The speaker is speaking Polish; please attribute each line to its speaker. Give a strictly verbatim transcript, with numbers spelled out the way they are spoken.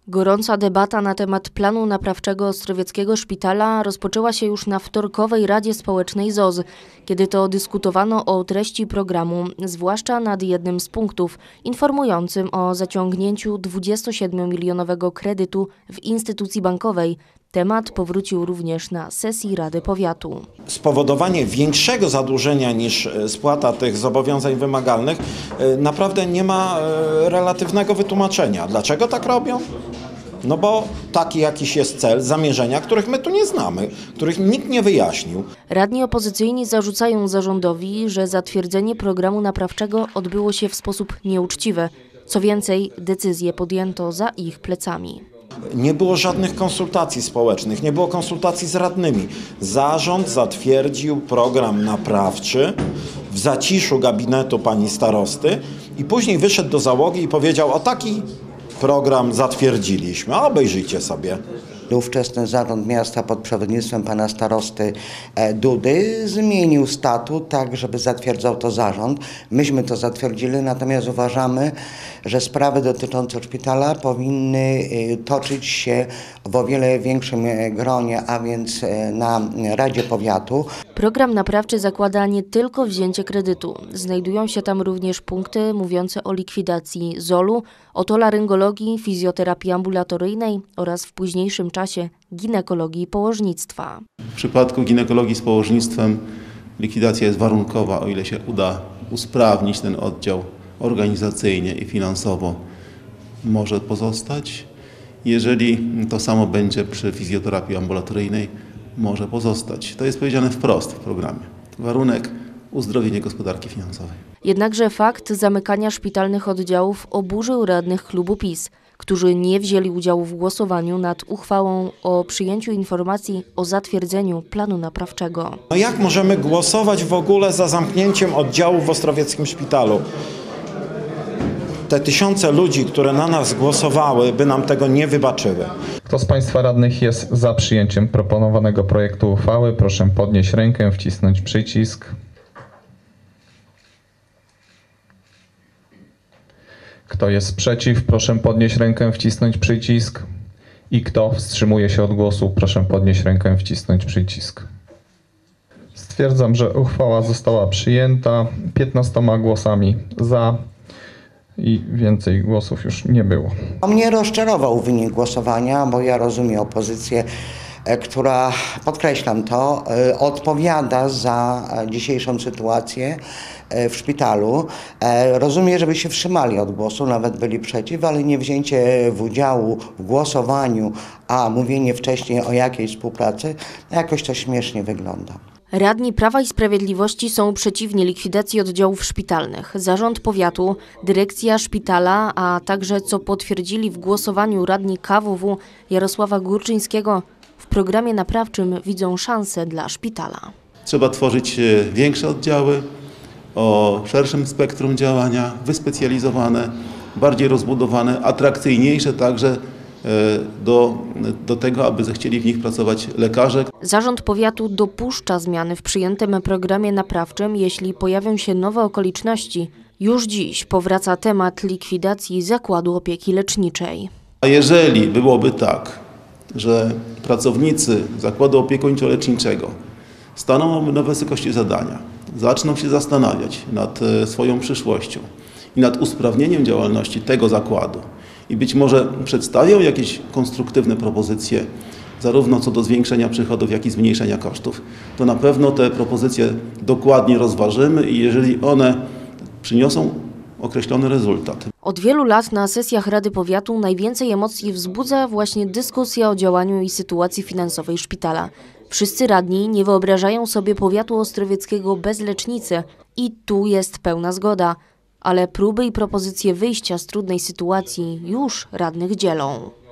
Speaker 1: Gorąca debata na temat planu naprawczego Ostrowieckiego Szpitala rozpoczęła się już na wtorkowej Radzie Społecznej Z O Z, kiedy to dyskutowano o treści programu, zwłaszcza nad jednym z punktów, informującym o zaciągnięciu dwudziestosiedmiomilionowego kredytu w instytucji bankowej. Temat powrócił również na sesji Rady Powiatu.
Speaker 2: Spowodowanie większego zadłużenia niż spłata tych zobowiązań wymagalnych naprawdę nie ma relatywnego wytłumaczenia. Dlaczego tak robią? No bo taki jakiś jest cel, zamierzenia, których my tu nie znamy, których nikt nie wyjaśnił.
Speaker 1: Radni opozycyjni zarzucają zarządowi, że zatwierdzenie programu naprawczego odbyło się w sposób nieuczciwy. Co więcej, decyzje podjęto za ich plecami.
Speaker 2: Nie było żadnych konsultacji społecznych, nie było konsultacji z radnymi. Zarząd zatwierdził program naprawczy w zaciszu gabinetu pani starosty i później wyszedł do załogi i powiedział: o taki program zatwierdziliśmy, a obejrzyjcie sobie.
Speaker 3: Ówczesny zarząd miasta pod przewodnictwem pana starosty Dudy zmienił statut tak, żeby zatwierdzał to zarząd. Myśmy to zatwierdzili, natomiast uważamy, że sprawy dotyczące szpitala powinny toczyć się w o wiele większym gronie, a więc na Radzie Powiatu.
Speaker 1: Program naprawczy zakłada nie tylko wzięcie kredytu. Znajdują się tam również punkty mówiące o likwidacji zolu, otolaryngologii, fizjoterapii ambulatoryjnej oraz w późniejszym czasie ginekologii i położnictwa.
Speaker 4: W przypadku ginekologii z położnictwem likwidacja jest warunkowa, o ile się uda usprawnić ten oddział organizacyjnie i finansowo, może pozostać. Jeżeli to samo będzie przy fizjoterapii ambulatoryjnej, może pozostać. To jest powiedziane wprost w programie. Warunek uzdrowienie gospodarki finansowej.
Speaker 1: Jednakże fakt zamykania szpitalnych oddziałów oburzył radnych klubu PiS, którzy nie wzięli udziału w głosowaniu nad uchwałą o przyjęciu informacji o zatwierdzeniu planu naprawczego.
Speaker 2: No jak możemy głosować w ogóle za zamknięciem oddziału w Ostrowieckim Szpitalu? Te tysiące ludzi, które na nas głosowały, by nam tego nie wybaczyły.
Speaker 5: Kto z Państwa radnych jest za przyjęciem proponowanego projektu uchwały? Proszę podnieść rękę, wcisnąć przycisk. Kto jest przeciw? Proszę podnieść rękę, wcisnąć przycisk. I kto wstrzymuje się od głosu? Proszę podnieść rękę, wcisnąć przycisk. Stwierdzam, że uchwała została przyjęta piętnastoma głosami za. I więcej głosów już nie było.
Speaker 3: Mnie rozczarował wynik głosowania, bo ja rozumiem opozycję, która, podkreślam to, odpowiada za dzisiejszą sytuację w szpitalu. Rozumiem, żeby się wstrzymali od głosu, nawet byli przeciw, ale nie wzięcie w udziału w głosowaniu, a mówienie wcześniej o jakiejś współpracy, jakoś to śmiesznie wygląda.
Speaker 1: Radni Prawa i Sprawiedliwości są przeciwni likwidacji oddziałów szpitalnych. Zarząd powiatu, dyrekcja szpitala, a także, co potwierdzili w głosowaniu radni K W W Jarosława Górczyńskiego, w programie naprawczym widzą szansę dla szpitala.
Speaker 4: Trzeba tworzyć większe oddziały o szerszym spektrum działania, wyspecjalizowane, bardziej rozbudowane, atrakcyjniejsze także Do, do tego, aby zechcieli w nich pracować lekarze.
Speaker 1: Zarząd powiatu dopuszcza zmiany w przyjętym programie naprawczym, jeśli pojawią się nowe okoliczności. Już dziś powraca temat likwidacji Zakładu Opieki Leczniczej.
Speaker 4: A jeżeli byłoby tak, że pracownicy Zakładu Opiekuńczo-Leczniczego staną na wysokości zadania, zaczną się zastanawiać nad swoją przyszłością i nad usprawnieniem działalności tego zakładu, i być może przedstawią jakieś konstruktywne propozycje, zarówno co do zwiększenia przychodów, jak i zmniejszenia kosztów, to na pewno te propozycje dokładnie rozważymy i jeżeli one przyniosą określony rezultat.
Speaker 1: Od wielu lat na sesjach Rady Powiatu najwięcej emocji wzbudza właśnie dyskusja o działaniu i sytuacji finansowej szpitala. Wszyscy radni nie wyobrażają sobie powiatu ostrowieckiego bez lecznicy i tu jest pełna zgoda. Ale próby i propozycje wyjścia z trudnej sytuacji już radnych dzielą.